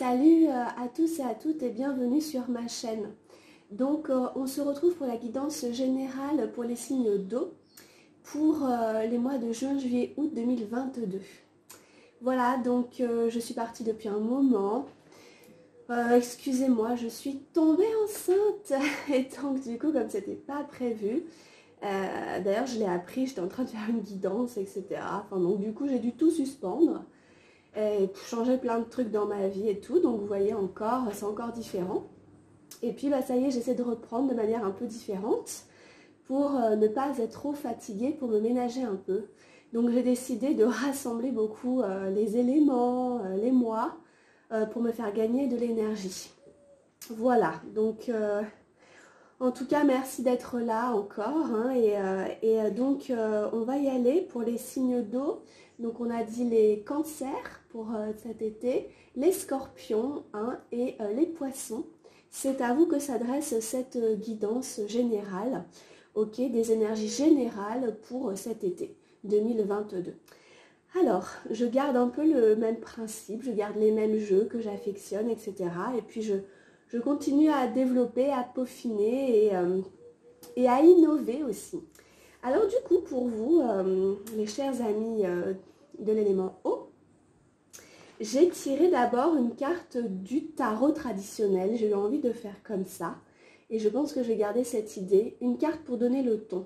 Salut à tous et à toutes et bienvenue sur ma chaîne. Donc on se retrouve pour la guidance générale pour les signes d'eau pour les mois de juin, juillet, août 2022. Voilà, donc je suis partie depuis un moment. Excusez-moi, je suis tombée enceinte et donc du coup comme c'était pas prévu, d'ailleurs je l'ai appris, j'étais en train de faire une guidance, etc. Enfin donc du coup j'ai dû tout suspendre. Et changer plein de trucs dans ma vie et tout, donc vous voyez encore, c'est encore différent. Et puis bah ça y est, j'essaie de reprendre de manière un peu différente pour ne pas être trop fatiguée, pour me ménager un peu. Donc j'ai décidé de rassembler beaucoup les éléments, les mois, pour me faire gagner de l'énergie. Voilà, donc en tout cas merci d'être là encore, hein, donc on va y aller pour les signes d'eau. Donc on a dit les cancers pour cet été, les scorpions, hein, et les poissons. C'est à vous que s'adresse cette guidance générale, ok, des énergies générales pour cet été 2022. Alors, je garde un peu le même principe, je garde les mêmes jeux que j'affectionne, etc. Et puis je continue à développer, à peaufiner et à innover aussi. Alors du coup, pour vous, les chers amis de l'élément eau, j'ai tiré d'abord une carte du tarot traditionnel. J'ai eu envie de faire comme ça. Et je pense que je vais garder cette idée. Une carte pour donner le ton.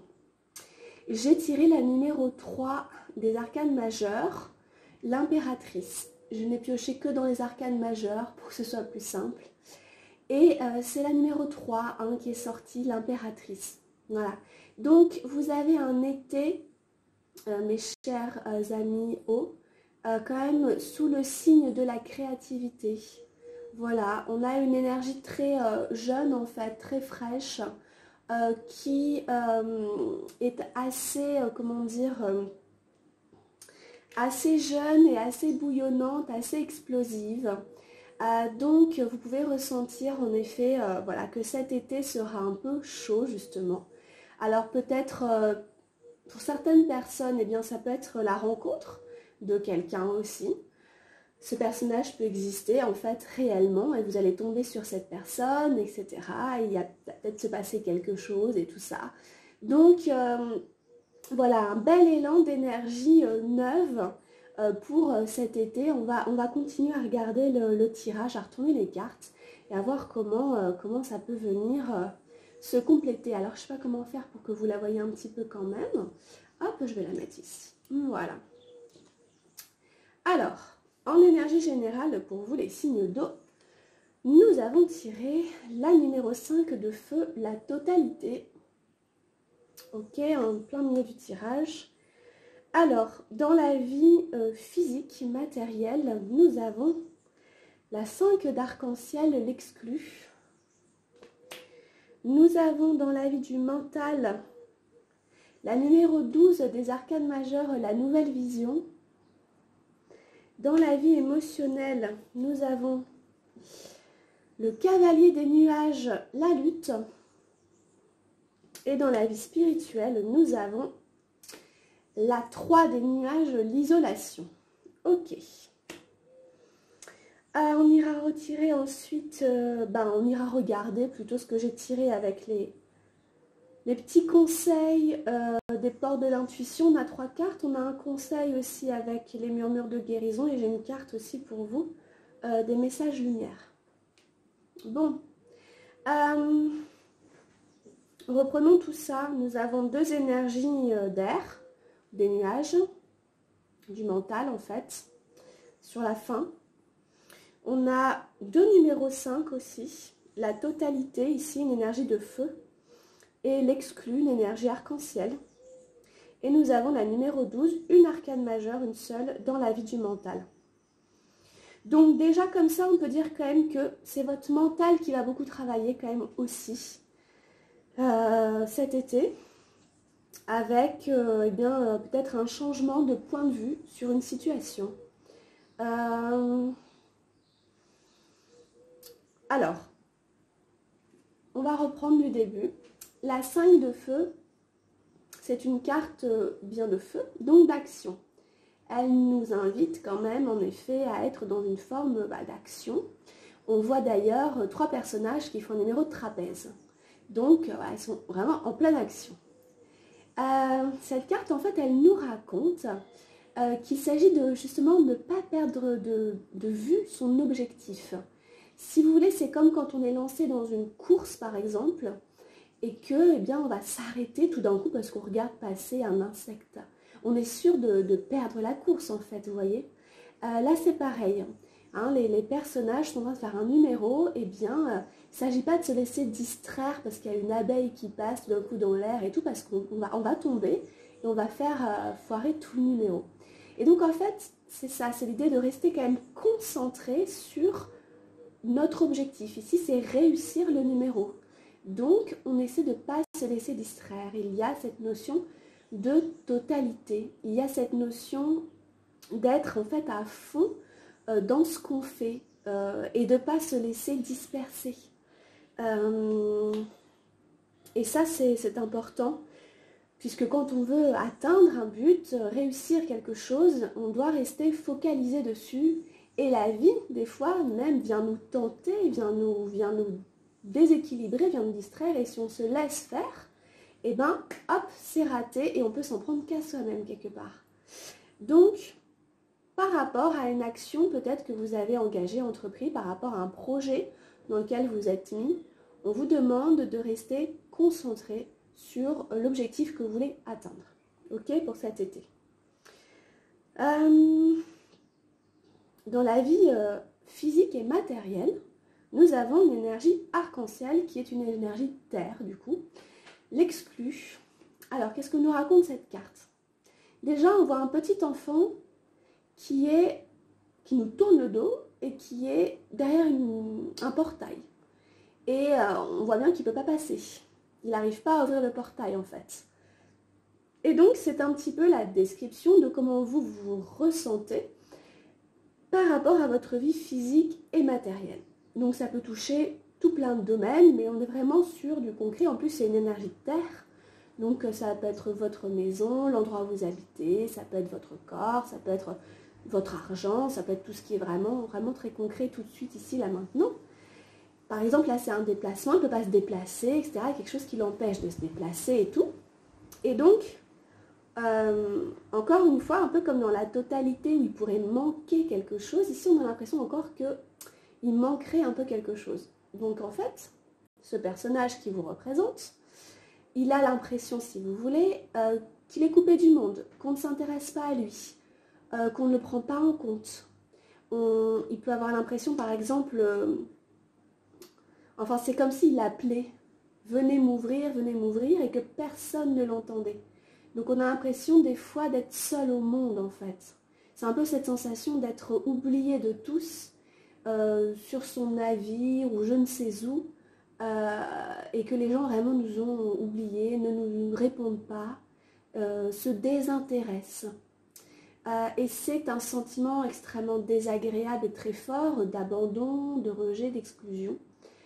J'ai tiré la numéro 3 des arcanes majeurs, l'impératrice. Je n'ai pioché que dans les arcanes majeurs pour que ce soit plus simple. Et c'est la numéro 3 hein, qui est sortie, l'impératrice. Voilà. Donc, vous avez un été, mes chers amis eau, quand même sous le signe de la créativité. Voilà, on a une énergie très jeune en fait, très fraîche, qui est assez, comment dire, assez jeune et assez bouillonnante, assez explosive. Donc vous pouvez ressentir en effet voilà, que cet été sera un peu chaud justement. Alors peut-être pour certaines personnes, eh bien, ça peut être la rencontre de quelqu'un aussi. Ce personnage peut exister en fait réellement et vous allez tomber sur cette personne, etc. Il y a peut-être se passer quelque chose et tout ça. Donc voilà, un bel élan d'énergie neuve pour cet été. On va continuer à regarder le tirage, à retourner les cartes et à voir comment ça peut venir se compléter. Alors je ne sais pas comment faire pour que vous la voyez un petit peu quand même. Hop, je vais la mettre ici. Voilà. Alors, en énergie générale pour vous les signes d'eau, nous avons tiré la numéro 5 de feu, la totalité. Ok, en plein milieu du tirage. Alors, dans la vie physique, matérielle, nous avons la 5 d'arc-en-ciel, l'exclu. Nous avons dans la vie du mental, la numéro 12 des arcanes majeures, la nouvelle vision. Dans la vie émotionnelle, nous avons le cavalier des nuages, la lutte. Et dans la vie spirituelle, nous avons la 3 des nuages, l'isolation. Ok. On ira retirer ensuite, on ira regarder plutôt ce que j'ai tiré avec les petits conseils des portes de l'intuition. On a 3 cartes. On a un conseil aussi avec les murmures de guérison et j'ai une carte aussi pour vous, des messages lumière. Bon. Reprenons tout ça. Nous avons 2 énergies d'air, des nuages, du mental en fait, sur la fin. On a 2 numéros 5 aussi, la totalité, ici une énergie de feu, et l'exclu, une énergie arc-en-ciel. Et nous avons la numéro 12, une arcane majeure, une seule, dans la vie du mental. Donc déjà comme ça, on peut dire quand même que c'est votre mental qui va beaucoup travailler quand même aussi cet été, avec peut-être un changement de point de vue sur une situation. Alors, on va reprendre du début. La 5 de feu, c'est une carte bien de feu, donc d'action. elle nous invite quand même en effet à être dans une forme d'action. On voit d'ailleurs 3 personnages qui font un numéro de trapèze. Donc elles sont vraiment en pleine action. Cette carte en fait elle nous raconte qu'il s'agit de justement ne pas perdre de vue son objectif. Si vous voulez, c'est comme quand on est lancé dans une course par exemple et que on va s'arrêter tout d'un coup parce qu'on regarde passer un insecte. On est sûr de perdre la course en fait, vous voyez. Là c'est pareil. Hein, les personnages sont en train de faire un numéro, il ne s'agit pas de se laisser distraire parce qu'il y a une abeille qui passe d'un coup dans l'air et tout, parce qu'on va tomber et on va faire foirer tout le numéro. Et donc en fait, c'est ça, c'est l'idée de rester quand même concentré sur notre objectif. Ici, c'est réussir le numéro. Donc, on essaie de ne pas se laisser distraire. Il y a cette notion de totalité. Il y a cette notion d'être en fait à fond dans ce qu'on fait et de ne pas se laisser disperser. Et ça, c'est important, puisque quand on veut atteindre un but, réussir quelque chose, on doit rester focalisé dessus. Et la vie, des fois, même vient nous tenter, vient nous déséquilibrer, vient nous distraire. Et si on se laisse faire, hop, c'est raté et on peut s'en prendre qu'à soi-même quelque part. Donc, par rapport à une action peut-être que vous avez engagée, entreprise, par rapport à un projet dans lequel vous êtes mis, on vous demande de rester concentré sur l'objectif que vous voulez atteindre. Ok, pour cet été. Dans la vie physique et matérielle, nous avons une énergie arc-en-ciel qui est une énergie terre du coup. L'exclu. Alors, qu'est-ce que nous raconte cette carte? Déjà, on voit un petit enfant qui nous tourne le dos et qui est derrière un portail. Et on voit bien qu'il ne peut pas passer. Il n'arrive pas à ouvrir le portail en fait. Et donc c'est un petit peu la description de comment vous vous ressentez par rapport à votre vie physique et matérielle. Donc ça peut toucher tout plein de domaines, mais on est vraiment sur du concret. En plus c'est une énergie de terre. Donc ça peut être votre maison, l'endroit où vous habitez, ça peut être votre corps, ça peut être votre argent, ça peut être tout ce qui est vraiment, vraiment très concret tout de suite ici, là, maintenant. Par exemple, là, c'est un déplacement, il ne peut pas se déplacer, etc. Quelque chose qui l'empêche de se déplacer et tout. Et donc, encore une fois, un peu comme dans la totalité où il pourrait manquer quelque chose, ici, on a l'impression encore qu'il manquerait un peu quelque chose. Donc, en fait, ce personnage qui vous représente, il a l'impression, si vous voulez, qu'il est coupé du monde, qu'on ne s'intéresse pas à lui. Qu'on ne le prend pas en compte. Il peut avoir l'impression, par exemple, enfin c'est comme s'il appelait, venez m'ouvrir, et que personne ne l'entendait. Donc on a l'impression des fois d'être seul au monde en fait. C'est un peu cette sensation d'être oublié de tous, sur son navire ou je ne sais où, et que les gens vraiment nous ont oubliés, ne nous répondent pas, se désintéressent. Et c'est un sentiment extrêmement désagréable et très fort d'abandon, de rejet, d'exclusion,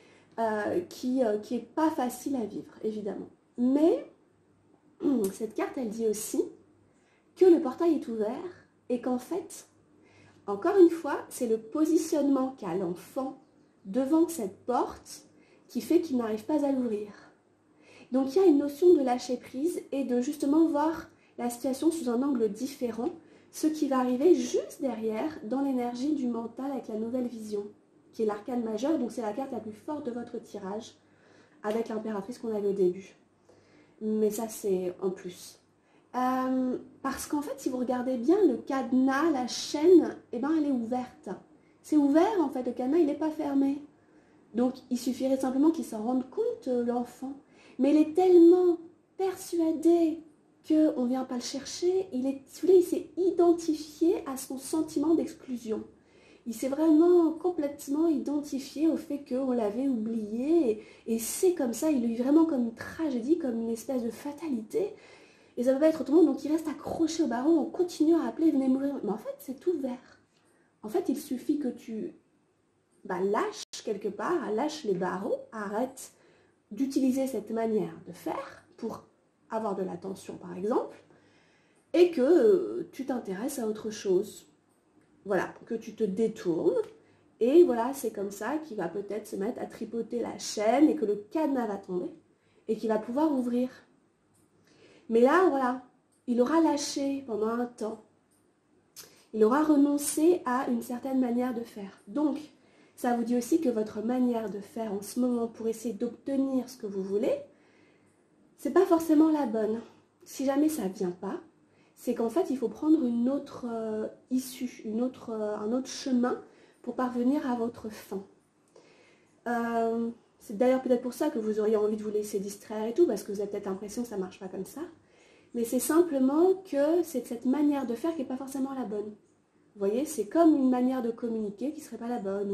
qui est pas facile à vivre, évidemment. Mais cette carte, elle dit aussi que le portail est ouvert et qu'en fait, encore une fois, c'est le positionnement qu'a l'enfant devant cette porte qui fait qu'il n'arrive pas à l'ouvrir. Donc il y a une notion de lâcher prise et de justement voir la situation sous un angle différent, ce qui va arriver juste derrière dans l'énergie du mental avec la nouvelle vision, qui est l'arcane majeur, donc c'est la carte la plus forte de votre tirage, avec l'impératrice qu'on avait au début. Mais ça c'est en plus. Parce qu'en fait, si vous regardez bien, le cadenas, la chaîne, elle est ouverte. C'est ouvert en fait, le cadenas il n'est pas fermé. Donc il suffirait simplement qu'il s'en rende compte, l'enfant. Mais il est tellement persuadé qu'on ne vient pas le chercher, il s'est identifié à son sentiment d'exclusion. Il s'est vraiment complètement identifié au fait qu'on l'avait oublié, et c'est comme ça, il l'a eu vraiment comme une tragédie, comme une espèce de fatalité, et ça ne peut pas être autrement, donc il reste accroché au barreau en continuant à appeler, venez m'ouvrir. Mais en fait, c'est ouvert. En fait, il suffit que tu lâches quelque part, lâche les barreaux, arrête d'utiliser cette manière de faire pour avoir de l'attention par exemple, et que tu t'intéresses à autre chose. Voilà, que tu te détournes. Et voilà, c'est comme ça qu'il va peut-être se mettre à tripoter la chaîne et que le cadenas va tomber et qu'il va pouvoir ouvrir. Mais là, voilà, il aura lâché pendant un temps. Il aura renoncé à une certaine manière de faire. Donc, ça vous dit aussi que votre manière de faire en ce moment pour essayer d'obtenir ce que vous voulez, c'est pas forcément la bonne. Si jamais ça ne vient pas, c'est qu'en fait, il faut prendre une autre issue, un autre chemin pour parvenir à votre fin. C'est d'ailleurs peut-être pour ça que vous auriez envie de vous laisser distraire et tout, parce que vous avez peut-être l'impression que ça ne marche pas comme ça. Mais c'est simplement que c'est cette manière de faire qui n'est pas forcément la bonne. Vous voyez, c'est comme une manière de communiquer qui ne serait pas la bonne,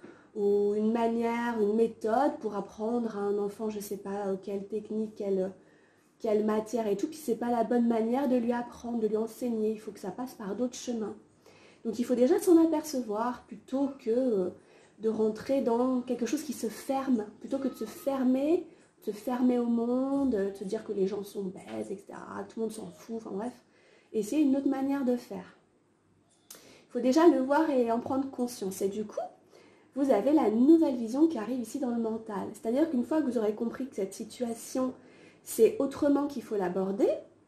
ou une manière, une méthode pour apprendre à un enfant, je ne sais pas, quelle technique, quelle matière et tout, puis c'est pas la bonne manière de lui apprendre, de lui enseigner. Il faut que ça passe par d'autres chemins. Donc il faut déjà s'en apercevoir plutôt que de rentrer dans quelque chose qui se ferme, plutôt que de se fermer au monde, de se dire que les gens sont bêtes, etc. Tout le monde s'en fout, enfin bref. Essayer une autre manière de faire. Il faut déjà le voir et en prendre conscience. Et du coup, vous avez la nouvelle vision qui arrive ici dans le mental. C'est-à-dire qu'une fois que vous aurez compris que cette situation, c'est autrement qu'il faut l'aborder,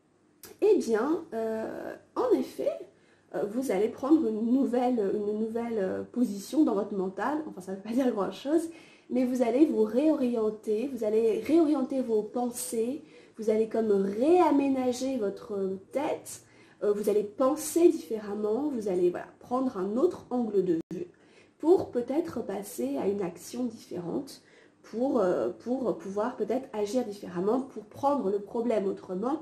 eh bien, en effet, vous allez prendre une nouvelle position dans votre mental. Enfin, ça ne veut pas dire grand-chose, mais vous allez vous réorienter, vous allez réorienter vos pensées, vous allez comme réaménager votre tête, vous allez penser différemment, vous allez prendre un autre angle de vue pour peut-être passer à une action différente, pour pouvoir peut-être agir différemment, pour prendre le problème autrement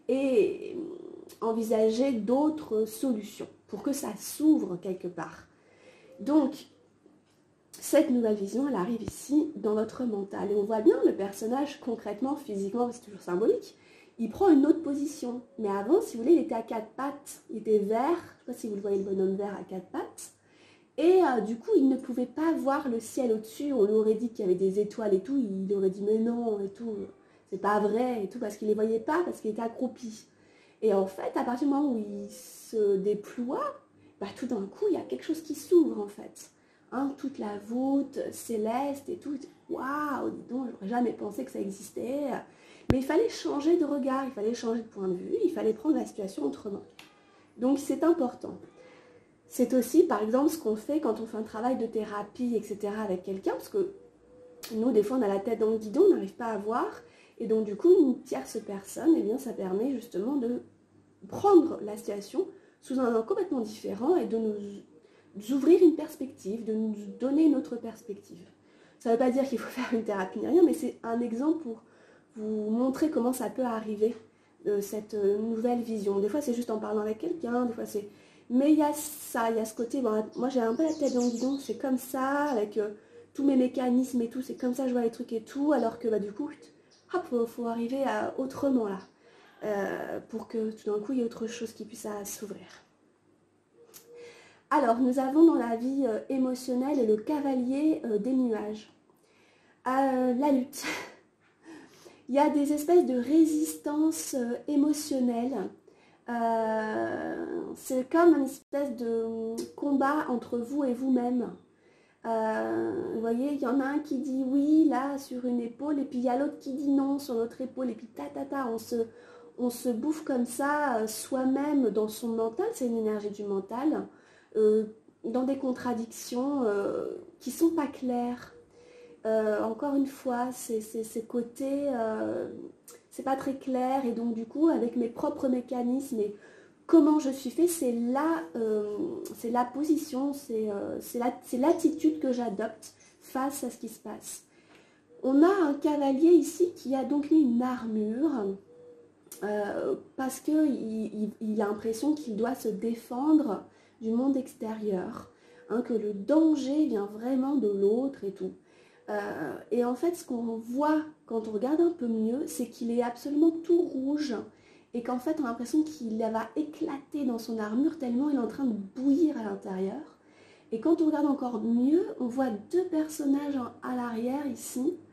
et envisager d'autres solutions pour que ça s'ouvre quelque part. Donc, cette nouvelle vision, elle arrive ici dans votre mental. Et on voit bien le personnage concrètement, physiquement, c'est toujours symbolique, il prend une autre position. Mais avant, si vous voulez, il était à quatre pattes, il était vert, je ne sais pas si vous le voyez, le bonhomme vert à quatre pattes. Et du coup, il ne pouvait pas voir le ciel au-dessus. On lui aurait dit qu'il y avait des étoiles et tout. Il aurait dit mais non et tout. C'est pas vrai et tout parce qu'il les voyait pas, parce qu'il était accroupi. Et en fait, à partir du moment où il se déploie, tout d'un coup, il y a quelque chose qui s'ouvre en fait. Hein, toute la voûte céleste et tout. Waouh, dis donc, j'aurais jamais pensé que ça existait. Mais il fallait changer de regard, il fallait changer de point de vue, il fallait prendre la situation autrement. Donc c'est important. C'est aussi, par exemple, ce qu'on fait quand on fait un travail de thérapie, etc. avec quelqu'un, parce que nous, des fois, on a la tête dans le guidon, on n'arrive pas à voir, et donc, du coup, une tierce personne, eh bien, ça permet justement de prendre la situation sous un angle complètement différent et de nous ouvrir une perspective, de nous donner une autre perspective. Ça ne veut pas dire qu'il faut faire une thérapie ni rien, mais c'est un exemple pour vous montrer comment ça peut arriver, cette nouvelle vision. Des fois, c'est juste en parlant avec quelqu'un, des fois, c'est... Mais il y a ça, il y a ce côté, bon, moi j'ai un peu la tête dans le guidon, c'est comme ça, avec tous mes mécanismes et tout, c'est comme ça je vois les trucs et tout, alors que du coup, hop, faut arriver à autrement là, pour que tout d'un coup il y ait autre chose qui puisse s'ouvrir. Alors, nous avons dans la vie émotionnelle le cavalier des nuages. La lutte. Il y a des espèces de résistance émotionnelle. C'est comme une espèce de combat entre vous et vous-même. Vous voyez, il y en a un qui dit oui, là, sur une épaule, et puis il y a l'autre qui dit non, sur l'autre épaule, et puis on se bouffe comme ça, soi-même, dans son mental, c'est une énergie du mental, dans des contradictions qui ne sont pas claires. Encore une fois, c'est ces côtés, c'est pas très clair, et donc du coup, avec mes propres mécanismes et comment je suis fait, c'est la position, c'est l'attitude que j'adopte face à ce qui se passe. On a un cavalier ici qui a donc mis une armure parce qu'il a l'impression qu'il doit se défendre du monde extérieur, hein, que le danger vient vraiment de l'autre et tout. Et en fait, ce qu'on voit quand on regarde un peu mieux, c'est qu'il est absolument tout rouge et qu'en fait, on a l'impression qu'il va éclater dans son armure tellement il est en train de bouillir à l'intérieur. Et quand on regarde encore mieux, on voit deux personnages à l'arrière ici,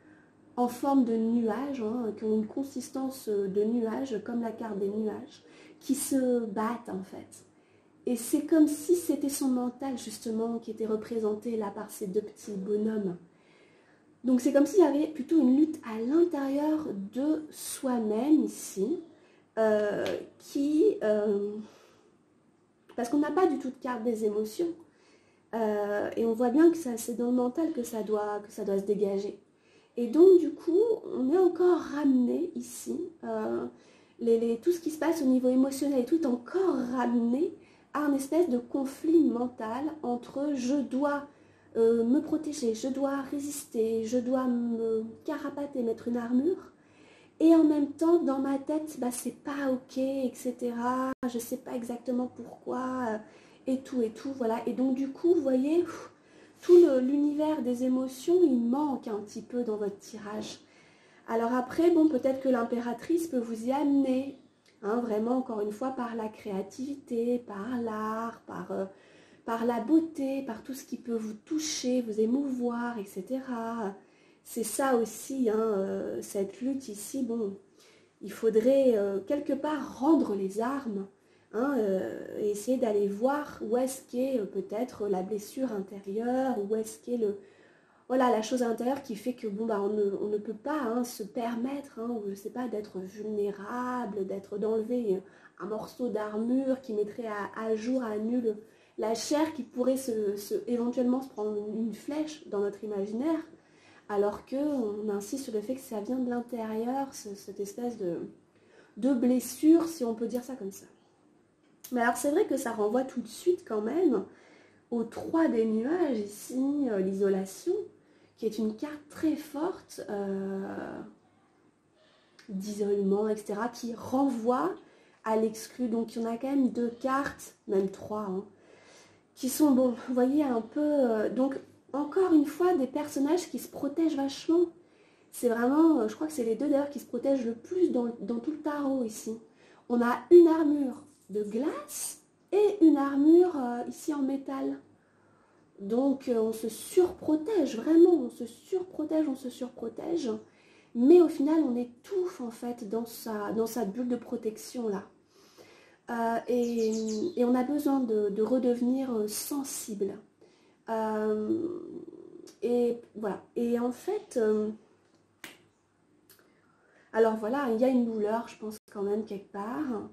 en forme de nuages, hein, qui ont une consistance de nuages, comme la carte des nuages, qui se battent en fait. Et c'est comme si c'était son mental justement qui était représenté là par ces deux petits bonhommes. Donc c'est comme s'il y avait plutôt une lutte à l'intérieur de soi-même ici, euh, qui... parce qu'on n'a pas du tout de carte des émotions. Et on voit bien que c'est dans le mental que ça doit se dégager. Et donc du coup, on est encore ramené ici, tout ce qui se passe au niveau émotionnel et tout est encore ramené à un espèce de conflit mental entre je dois me protéger, je dois résister, je dois me carapater, mettre une armure. Et en même temps, dans ma tête, bah, c'est pas ok, etc. Je sais pas exactement pourquoi, et tout, voilà. Et donc du coup, vous voyez, tout l'univers des émotions, il manque un petit peu dans votre tirage. Alors après, bon, peut-être que l'impératrice peut vous y amener, hein, vraiment, encore une fois, par la créativité, par l'art, par la beauté, par tout ce qui peut vous toucher, vous émouvoir, etc. C'est ça aussi, hein, cette lutte ici, bon, il faudrait quelque part rendre les armes, hein, et essayer d'aller voir où est-ce qu'est peut-être la blessure intérieure, où est-ce qu'est voilà, la chose à l'intérieur qui fait que bon, bah, on ne peut pas, hein, se permettre, hein, ou je sais pas, d'être vulnérable, d'enlever un morceau d'armure qui mettrait à jour, à nu la chair qui pourrait éventuellement se prendre une flèche dans notre imaginaire, alors qu'on insiste sur le fait que ça vient de l'intérieur, cette espèce de blessure, si on peut dire ça comme ça. Mais alors c'est vrai que ça renvoie tout de suite quand même aux 3 des nuages ici, l'isolation, qui est une carte très forte d'isolement, etc., qui renvoie à l'exclu. Donc il y en a quand même 2 cartes, même 3, hein, qui sont, bon, vous voyez, un peu... donc, encore une fois, des personnages qui se protègent vachement. C'est vraiment, je crois que c'est les 2 d'ailleurs qui se protègent le plus dans tout le tarot ici. On a une armure de glace et une armure ici en métal. Donc on se surprotège, vraiment, on se surprotège. Mais au final, on étouffe en fait dans sa bulle de protection là. Et on a besoin de redevenir sensible. Et voilà. Et en fait, alors voilà, il y a une douleur, je pense quand même quelque part.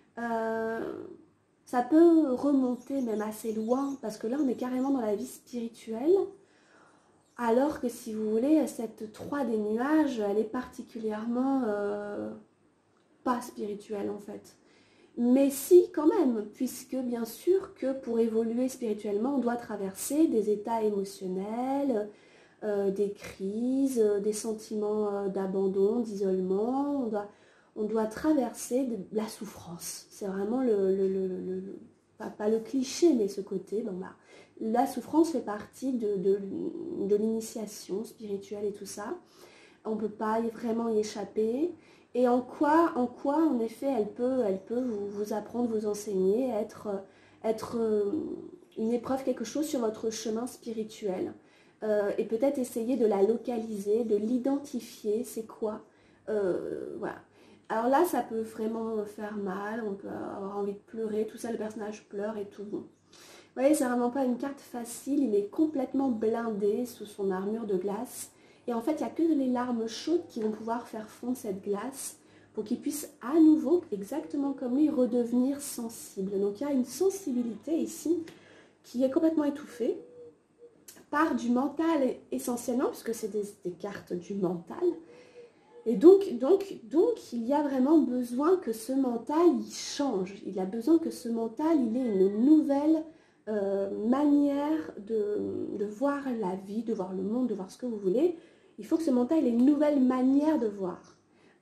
Ça peut remonter même assez loin, parce que là, on est carrément dans la vie spirituelle. Alors que si vous voulez, cette 3 des nuages, elle est particulièrement pas spirituelle en fait. Mais si quand même, puisque bien sûr que pour évoluer spirituellement, on doit traverser des états émotionnels, des crises, des sentiments d'abandon, d'isolement, on doit traverser de la souffrance. C'est vraiment pas le cliché, mais ce côté, bon, bah, la souffrance fait partie de l'initiation spirituelle et tout ça. On ne peut pas vraiment y échapper. Et en quoi, en effet, elle peut vous apprendre, vous enseigner, être une épreuve, quelque chose sur votre chemin spirituel. Et peut-être essayer de la localiser, de l'identifier, c'est quoi. Voilà. Alors là, ça peut vraiment faire mal, on peut avoir envie de pleurer, tout ça, le personnage pleure et tout. Bon. Vous voyez, c'est vraiment pas une carte facile, il est complètement blindé sous son armure de glace. Et en fait, il n'y a que les larmes chaudes qui vont pouvoir faire fondre cette glace pour qu'il puisse à nouveau, exactement comme lui, redevenir sensible. Donc il y a une sensibilité ici qui est complètement étouffée par du mental essentiellement, puisque c'est des cartes du mental. Et donc, il y a vraiment besoin que ce mental, il change. Il a besoin que ce mental, il ait une nouvelle manière de voir la vie, de voir le monde, de voir ce que vous voulez. Il faut que ce mental ait une nouvelle manière de voir.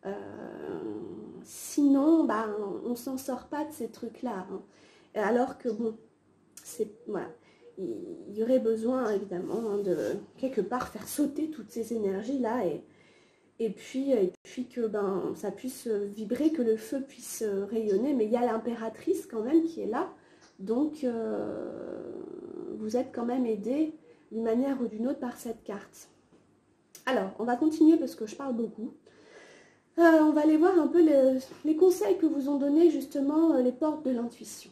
Sinon, bah, on ne s'en sort pas de ces trucs-là. Hein. Alors que, bon, voilà, il y aurait besoin, évidemment, hein, de quelque part faire sauter toutes ces énergies-là et puis que ça puisse vibrer, que le feu puisse rayonner. Mais il y a l'impératrice quand même qui est là. Donc, vous êtes quand même aidé d'une manière ou d'une autre par cette carte. Alors, on va continuer parce que je parle beaucoup. On va aller voir un peu les conseils que vous ont donnés justement les portes de l'intuition.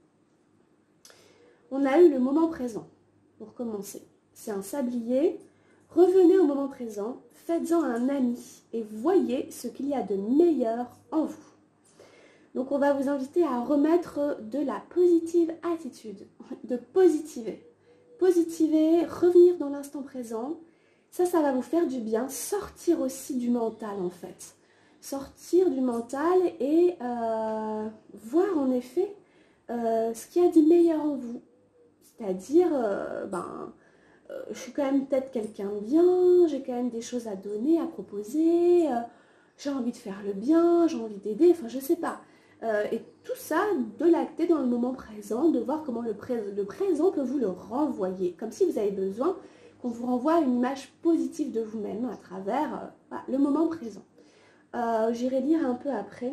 On a eu le moment présent, pour commencer. C'est un sablier. Revenez au moment présent, faites-en un ami et voyez ce qu'il y a de meilleur en vous. Donc on va vous inviter à remettre de la positive attitude, de positiver. Positiver, revenir dans l'instant présent, ça va vous faire du bien. Sortir aussi du mental en fait. Sortir du mental et voir en effet ce qu'il y a de meilleur en vous. C'est-à-dire, je suis quand même peut-être quelqu'un de bien, j'ai quand même des choses à donner, à proposer, j'ai envie de faire le bien, j'ai envie d'aider, enfin je sais pas. Et tout ça, de l'acter dans le moment présent, de voir comment le présent peut vous le renvoyer. Comme si vous avez besoin qu'on vous renvoie une image positive de vous-même à travers le moment présent. J'irai lire un peu après.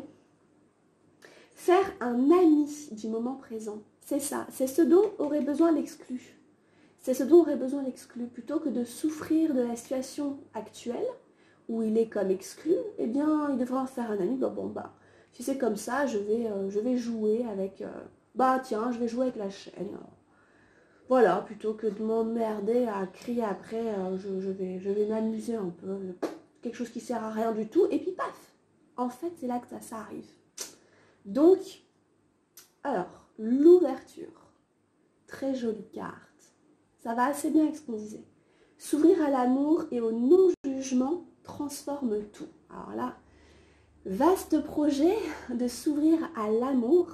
Faire un ami du moment présent, c'est ça. C'est ce dont aurait besoin l'exclu. C'est ce dont aurait besoin l'exclu. Plutôt que de souffrir de la situation actuelle, où il est comme exclu, eh bien, il devrait en faire un ami. Si c'est comme ça, je vais jouer avec... je vais jouer avec la chaîne. Voilà, plutôt que de m'emmerder à crier après, je vais m'amuser un peu. Quelque chose qui sert à rien du tout. Et puis, paf! En fait, c'est là que ça arrive. Donc, alors, l'ouverture. Très jolie carte. Ça va assez bien avec ce qu'on disait. S'ouvrir à l'amour et au non-jugement transforme tout. Alors là, vaste projet de s'ouvrir à l'amour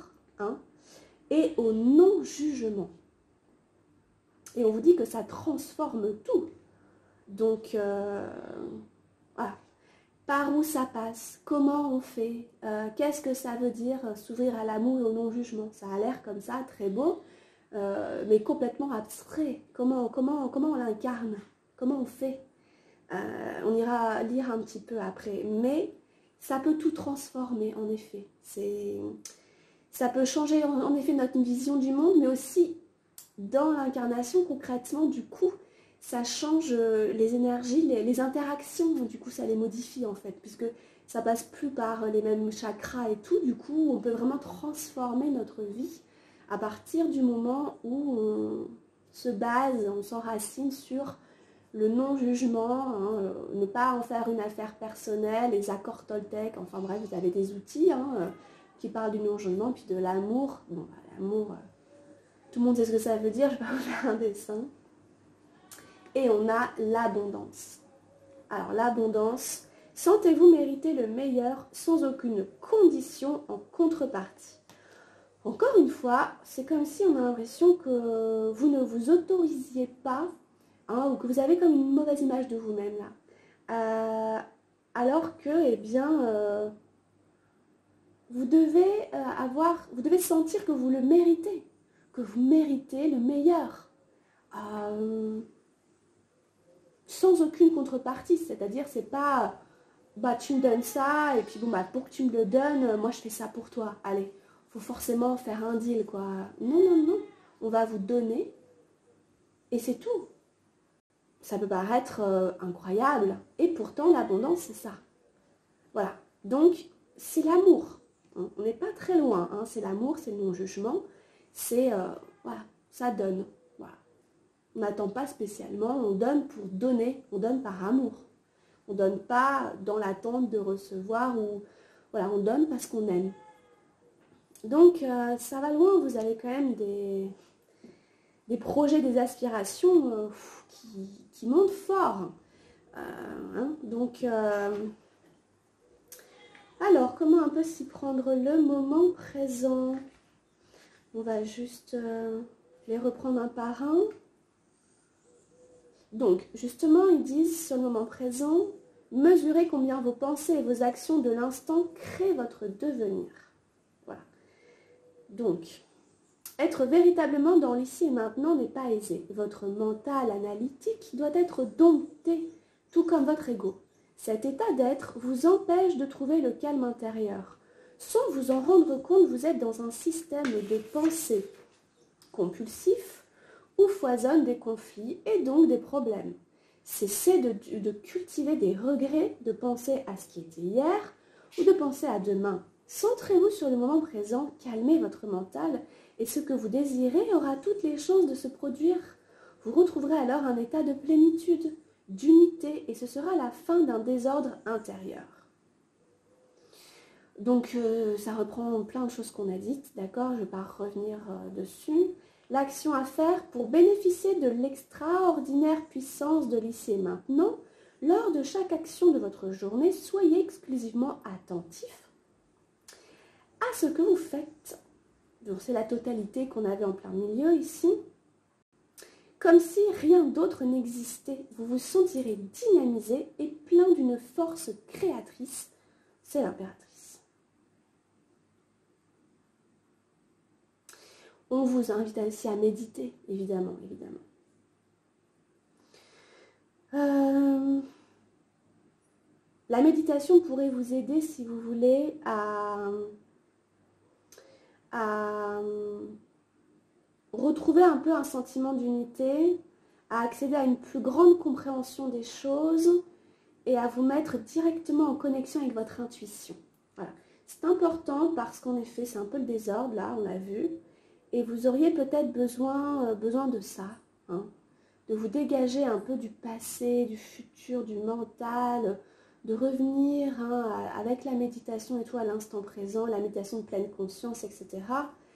et au non-jugement. Et on vous dit que ça transforme tout. Donc, voilà. Par où ça passe? Comment on fait? Qu'est-ce que ça veut dire s'ouvrir à l'amour et au non-jugement? Ça a l'air comme ça, très beau, mais complètement abstrait. Comment on l'incarne? Comment on fait? On ira lire un petit peu après. Mais ça peut tout transformer, en effet. Ça peut changer, en effet, notre vision du monde, mais aussi dans l'incarnation, concrètement, du coup, ça change les énergies, les interactions, du coup ça les modifie en fait, puisque ça passe plus par les mêmes chakras et tout, du coup on peut vraiment transformer notre vie à partir du moment où on se base, on s'enracine sur le non-jugement, ne pas en faire une affaire personnelle, les accords Toltec, enfin bref, vous avez des outils qui parlent du non-jugement, puis de l'amour. Bon, l'amour, tout le monde sait ce que ça veut dire, je vais pas vous faire un dessin. Et on a l'abondance. Alors l'abondance, sentez-vous mériter le meilleur sans aucune condition en contrepartie. Encore une fois, c'est comme si on a l'impression que vous ne vous autorisiez pas, ou que vous avez comme une mauvaise image de vous-même là. Alors que, eh bien, vous devez sentir que vous le méritez, que vous méritez le meilleur. Sans aucune contrepartie, c'est-à-dire c'est pas tu me donnes ça et puis pour que tu me le donnes, moi je fais ça pour toi, allez, faut forcément faire un deal quoi. Non, on va vous donner et c'est tout. Ça peut paraître incroyable et pourtant l'abondance c'est ça. Voilà, donc c'est l'amour, on n'est pas très loin, c'est l'amour, c'est le non-jugement, c'est ça donne. On n'attend pas spécialement, on donne pour donner, on donne par amour. On ne donne pas dans l'attente de recevoir, on donne parce qu'on aime. Donc ça va loin, vous avez quand même des projets, des aspirations qui montent fort. Alors, comment un peu s'y prendre le moment présent? On va juste les reprendre un par un. Donc, justement, ils disent sur le moment présent, mesurez combien vos pensées et vos actions de l'instant créent votre devenir. Voilà. Donc, être véritablement dans l'ici et maintenant n'est pas aisé. Votre mental analytique doit être dompté, tout comme votre ego. Cet état d'être vous empêche de trouver le calme intérieur. Sans vous en rendre compte, vous êtes dans un système de pensée compulsif où foisonnent des conflits et donc des problèmes. Cessez de cultiver des regrets, de penser à ce qui était hier ou de penser à demain. Centrez-vous sur le moment présent, calmez votre mental et ce que vous désirez aura toutes les chances de se produire. Vous retrouverez alors un état de plénitude, d'unité et ce sera la fin d'un désordre intérieur. Donc ça reprend plein de choses qu'on a dites, d'accord? Je ne vais pas revenir dessus. L'action à faire pour bénéficier de l'extraordinaire puissance de l'ici et maintenant, lors de chaque action de votre journée, soyez exclusivement attentif à ce que vous faites. Donc c'est la totalité qu'on avait en plein milieu ici. Comme si rien d'autre n'existait, vous vous sentirez dynamisé et plein d'une force créatrice. C'est l'impératrice. On vous invite aussi à méditer, évidemment. La méditation pourrait vous aider, si vous voulez, à retrouver un peu un sentiment d'unité, à accéder à une plus grande compréhension des choses et à vous mettre directement en connexion avec votre intuition. Voilà. C'est important parce qu'en effet, c'est un peu le désordre, là, on l'a vu. Et vous auriez peut-être besoin de ça, hein, de vous dégager un peu du passé, du futur, du mental, de revenir avec la méditation et tout à l'instant présent, la méditation de pleine conscience, etc.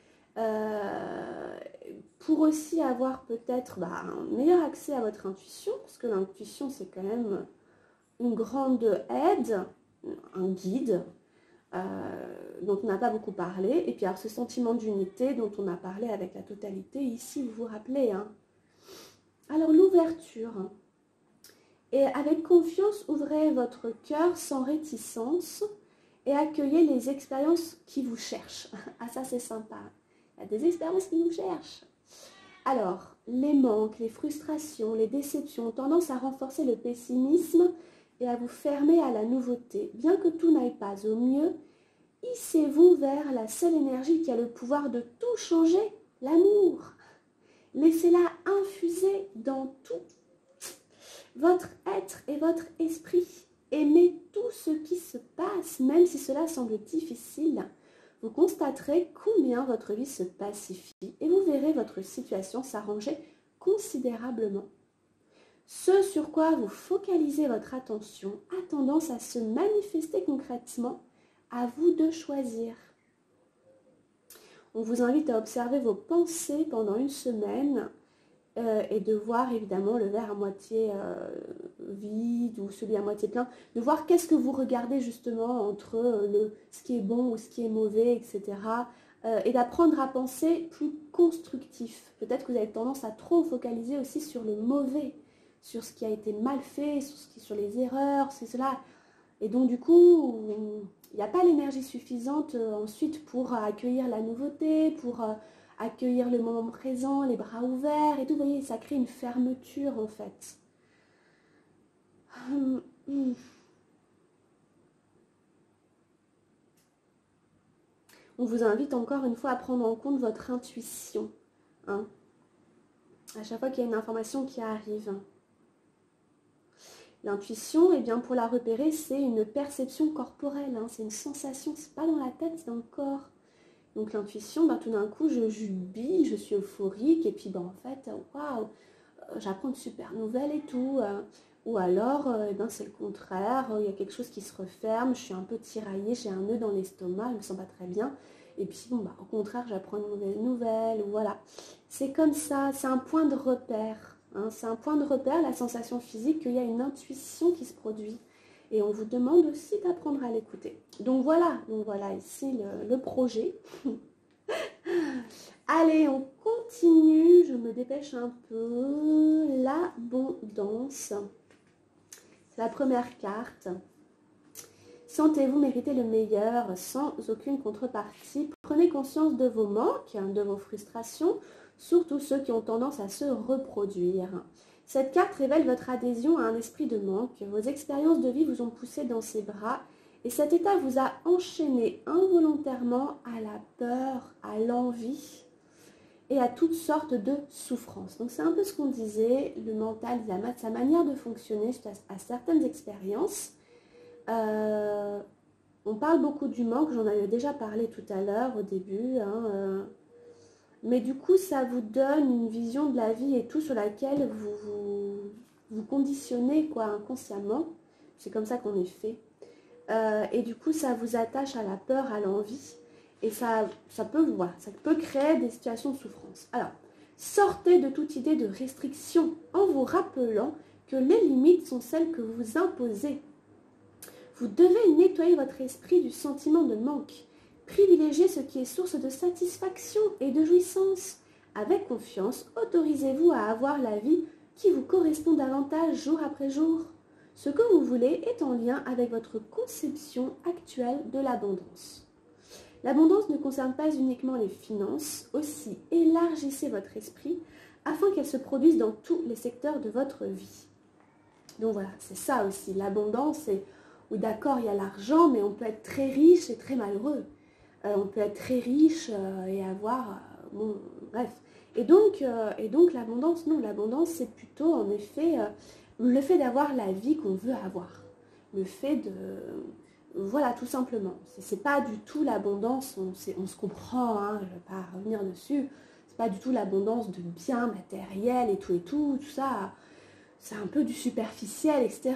Pour aussi avoir peut-être un meilleur accès à votre intuition, parce que l'intuition c'est quand même une grande aide, un guide, dont on n'a pas beaucoup parlé, et puis alors ce sentiment d'unité dont on a parlé avec la totalité ici, vous vous rappelez, hein. Alors l'ouverture, et avec confiance ouvrez votre cœur sans réticence et accueillez les expériences qui vous cherchent. Ah ça c'est sympa, il y a des expériences qui nous cherchent. Alors les manques, les frustrations, les déceptions ont tendance à renforcer le pessimisme et à vous fermer à la nouveauté. Bien que tout n'aille pas au mieux, hissez-vous vers la seule énergie qui a le pouvoir de tout changer, l'amour. Laissez-la infuser dans tout votre être et votre esprit. Aimez tout ce qui se passe, même si cela semble difficile. Vous constaterez combien votre vie se pacifie et vous verrez votre situation s'arranger considérablement. Ce sur quoi vous focalisez votre attention a tendance à se manifester concrètement. À vous de choisir. On vous invite à observer vos pensées pendant une semaine et de voir évidemment le verre à moitié vide ou celui à moitié plein, de voir qu'est-ce que vous regardez justement entre ce qui est bon ou ce qui est mauvais, etc. Et d'apprendre à penser plus constructif. Peut-être que vous avez tendance à trop focaliser aussi sur le mauvais, sur ce qui a été mal fait, sur les erreurs, c'est cela. Et donc du coup, il n'y a pas l'énergie suffisante ensuite pour accueillir la nouveauté, pour accueillir le moment présent, les bras ouverts et tout. Vous voyez, ça crée une fermeture en fait. On vous invite encore une fois à prendre en compte votre intuition, hein, à chaque fois qu'il y a une information qui arrive. L'intuition, eh bien, pour la repérer, c'est une perception corporelle, hein, c'est une sensation, c'est pas dans la tête, c'est dans le corps. Donc l'intuition, tout d'un coup, je jubile, je suis euphorique, et puis en fait, waouh, j'apprends de super nouvelles et tout. Ou alors, c'est le contraire, il y a quelque chose qui se referme, je suis un peu tiraillée, j'ai un nœud dans l'estomac, je ne me sens pas très bien. Et puis, au contraire, j'apprends une mauvaise nouvelle, voilà. C'est comme ça, c'est un point de repère. Hein, c'est un point de repère, la sensation physique, qu'il y a une intuition qui se produit. Et on vous demande aussi d'apprendre à l'écouter. Donc voilà ici le projet. Allez, on continue, je me dépêche un peu. L'abondance. C'est la première carte. Sentez-vous mériter le meilleur sans aucune contrepartie. Prenez conscience de vos manques, de vos frustrations, surtout ceux qui ont tendance à se reproduire. Cette carte révèle votre adhésion à un esprit de manque. Vos expériences de vie vous ont poussé dans ses bras et cet état vous a enchaîné involontairement à la peur, à l'envie. et à toutes sortes de souffrances. Donc c'est un peu ce qu'on disait, le mental, sa manière de fonctionner suite à certaines expériences. On parle beaucoup du manque, j'en avais déjà parlé tout à l'heure au début, hein, mais du coup ça vous donne une vision de la vie et tout sur laquelle vous conditionnez quoi, inconsciemment, c'est comme ça qu'on est fait. Et du coup ça vous attache à la peur, à l'envie, et ça peut créer des situations de souffrance. Alors, sortez de toute idée de restriction en vous rappelant que les limites sont celles que vous imposez. Vous devez nettoyer votre esprit du sentiment de manque. Privilégiez ce qui est source de satisfaction et de jouissance. Avec confiance, autorisez-vous à avoir la vie qui vous correspond davantage jour après jour. Ce que vous voulez est en lien avec votre conception actuelle de l'abondance. L'abondance ne concerne pas uniquement les finances, aussi élargissez votre esprit afin qu'elle se produise dans tous les secteurs de votre vie. Donc voilà, c'est ça aussi, l'abondance, où d'accord, il y a l'argent, mais on peut être très riche et très malheureux. On peut être très riche et avoir... bon, bref. Et donc l'abondance, non, l'abondance, c'est plutôt en effet le fait d'avoir la vie qu'on veut avoir. Le fait de... Voilà, tout simplement. C'est pas du tout l'abondance, on se comprend, hein, je ne vais pas revenir dessus. C'est pas du tout l'abondance de biens matériels et tout ça. C'est un peu du superficiel, etc.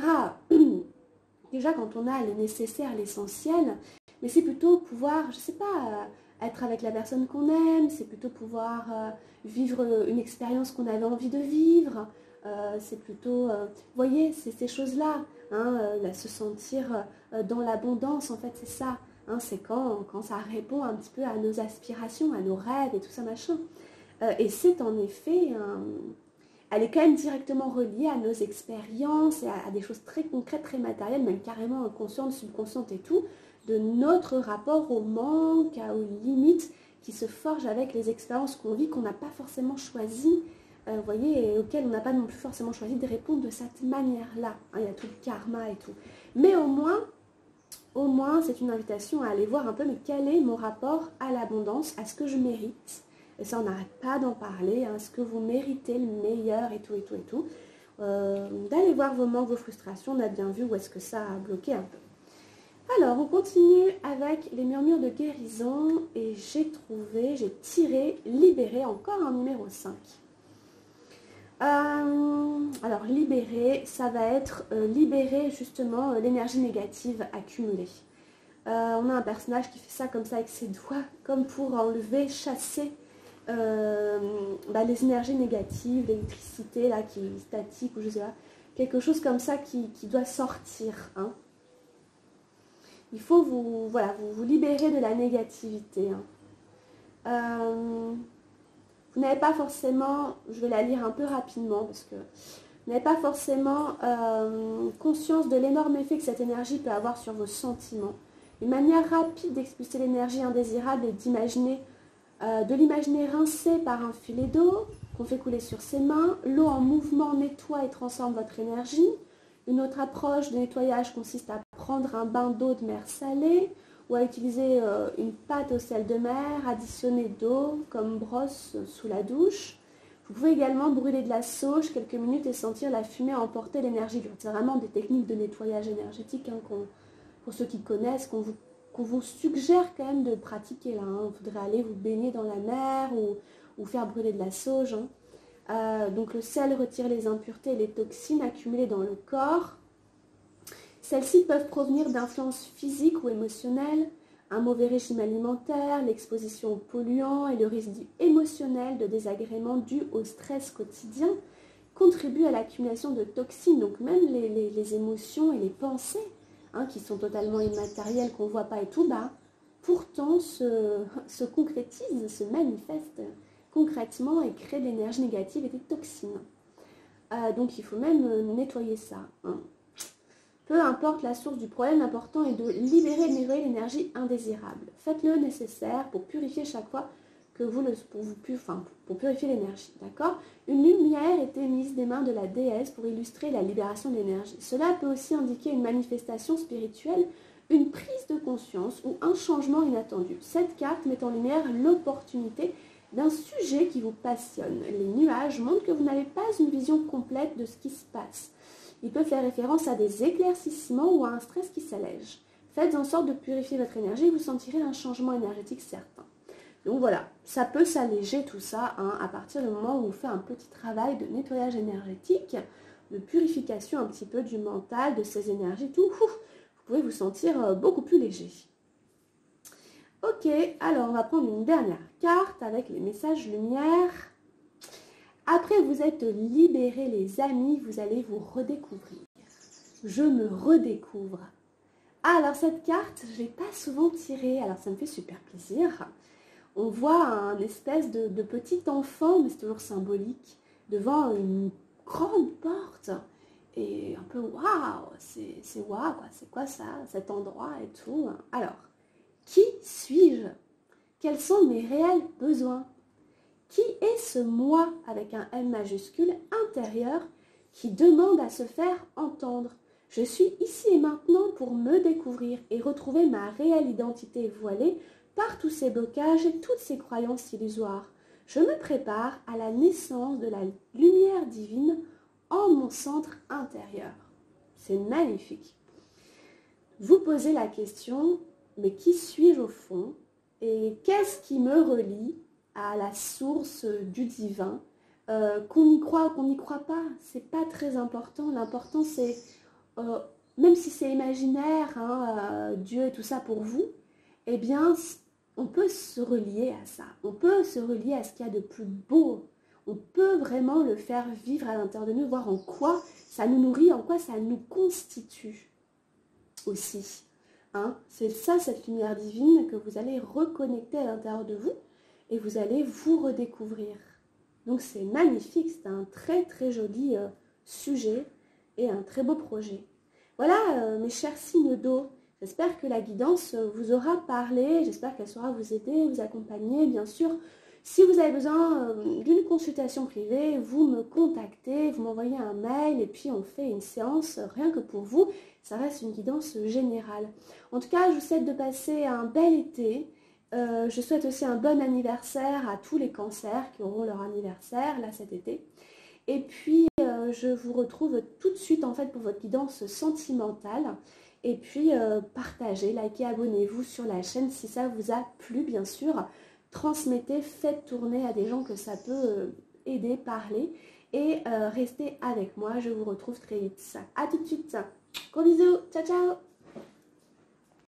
Déjà, quand on a le nécessaire, l'essentiel, mais c'est plutôt pouvoir, je sais pas, être avec la personne qu'on aime, c'est plutôt pouvoir vivre une expérience qu'on avait envie de vivre, c'est plutôt, vous voyez, c'est ces choses-là, hein, se sentir dans l'abondance, en fait, c'est ça, hein, c'est quand ça répond un petit peu à nos aspirations, à nos rêves et tout ça, machin. Et c'est en effet... elle est quand même directement reliée à nos expériences et à des choses très concrètes, très matérielles, même carrément inconscientes, subconscientes et tout, de notre rapport au manque, aux limites qui se forgent avec les expériences qu'on vit, qu'on n'a pas forcément choisies, vous voyez, et auxquelles on n'a pas non plus forcément choisi de répondre de cette manière-là. Hein, il y a tout le karma et tout. Mais au moins, c'est une invitation à aller voir un peu, mais quel est mon rapport à l'abondance, à ce que je mérite. Et ça, on n'arrête pas d'en parler. Hein. Est-ce que vous méritez le meilleur et tout. D'aller voir vos manques, vos frustrations. On a bien vu où est-ce que ça a bloqué un peu. Alors, on continue avec les murmures de guérison. Et j'ai tiré, libéré, encore un numéro 5. Alors, libérer, ça va être libérer justement l'énergie négative accumulée. On a un personnage qui fait ça comme ça avec ses doigts, comme pour enlever, chasser les énergies négatives, l'électricité là qui est statique ou je sais pas, quelque chose comme ça qui doit sortir. Hein. Il faut vous libérer de la négativité. Hein. Vous n'avez pas forcément, je vais la lire un peu rapidement parce que vous n'avez pas forcément conscience de l'énorme effet que cette énergie peut avoir sur vos sentiments. Une manière rapide d'expulser l'énergie indésirable est de l'imaginer rincé par un filet d'eau qu'on fait couler sur ses mains. L'eau en mouvement nettoie et transforme votre énergie. Une autre approche de nettoyage consiste à prendre un bain d'eau de mer salée ou à utiliser une pâte au sel de mer additionnée d'eau comme brosse sous la douche. Vous pouvez également brûler de la sauge quelques minutes et sentir la fumée emporter l'énergie lourde. C'est vraiment des techniques de nettoyage énergétique hein, pour ceux qui connaissent, qu'on vous suggère quand même de pratiquer là. Hein. Il faudrait aller vous baigner dans la mer ou faire brûler de la sauge. Hein. Donc le sel retire les impuretés et les toxines accumulées dans le corps. Celles-ci peuvent provenir d'influences physiques ou émotionnelles, un mauvais régime alimentaire, l'exposition aux polluants et le résidu émotionnel de désagréments dus au stress quotidien contribuent à l'accumulation de toxines. Donc même les émotions et les pensées hein, qui sont totalement immatérielles, qu'on ne voit pas et tout, pourtant se concrétisent, se manifestent concrètement et créent de l'énergie négative et des toxines. Donc il faut même nettoyer ça. Hein. Peu importe la source du problème, l'important est de libérer et nettoyer l'énergie indésirable. Faites le nécessaire pour purifier chaque fois que pour purifier l'énergie, d'accord? Une lumière est émise des mains de la déesse pour illustrer la libération de l'énergie. Cela peut aussi indiquer une manifestation spirituelle, une prise de conscience ou un changement inattendu. Cette carte met en lumière l'opportunité d'un sujet qui vous passionne. Les nuages montrent que vous n'avez pas une vision complète de ce qui se passe. Il peut faire référence à des éclaircissements ou à un stress qui s'allège. Faites en sorte de purifier votre énergie et vous sentirez un changement énergétique certain. Donc voilà, ça peut s'alléger tout ça à partir du moment où on fait un petit travail de nettoyage énergétique, de purification un petit peu du mental, de ces énergies, tout. Vous pouvez vous sentir beaucoup plus léger. Ok, alors on va prendre une dernière carte avec les messages lumière. Après vous êtes libérés les amis, vous allez vous redécouvrir. Je me redécouvre. Alors cette carte, je ne l'ai pas souvent tirée, alors ça me fait super plaisir. On voit un espèce de petit enfant, mais c'est toujours symbolique, devant une grande porte. Et un peu waouh, c'est waouh, quoi. C'est quoi ça, cet endroit et tout. Alors, qui suis-je? Quels sont mes réels besoins? Qui est ce moi avec un M majuscule intérieur qui demande à se faire entendre? Je suis ici et maintenant pour me découvrir et retrouver ma réelle identité voilée par tous ces blocages et toutes ces croyances illusoires. Je me prépare à la naissance de la lumière divine en mon centre intérieur. C'est magnifique. Vous posez la question, mais qui suis-je au fond? Et qu'est-ce qui me relie à la source du divin? Qu'on y croit ou qu'on n'y croit pas, c'est pas très important. L'important c'est, même si c'est imaginaire, Dieu et tout ça pour vous, eh bien, on peut se relier à ça. On peut se relier à ce qu'il y a de plus beau. On peut vraiment le faire vivre à l'intérieur de nous, voir en quoi ça nous nourrit, en quoi ça nous constitue aussi. C'est ça, cette lumière divine que vous allez reconnecter à l'intérieur de vous et vous allez vous redécouvrir. Donc c'est magnifique, c'est un très très joli sujet et un très beau projet. Voilà mes chers signes d'eau, j'espère que la guidance vous aura parlé, j'espère qu'elle saura vous aider, vous accompagner. Bien sûr, si vous avez besoin d'une consultation privée, vous me contactez, vous m'envoyez un mail et puis on fait une séance rien que pour vous. Ça reste une guidance générale. En tout cas, je vous souhaite de passer un bel été. Je souhaite aussi un bon anniversaire à tous les cancers qui auront leur anniversaire là cet été. Et puis, je vous retrouve tout de suite en fait pour votre guidance sentimentale. Et puis, partagez, likez, abonnez-vous sur la chaîne si ça vous a plu, bien sûr. Transmettez, faites tourner à des gens que ça peut aider, parler. Et restez avec moi, je vous retrouve très vite. À tout de suite. Gros bisous, ciao ciao.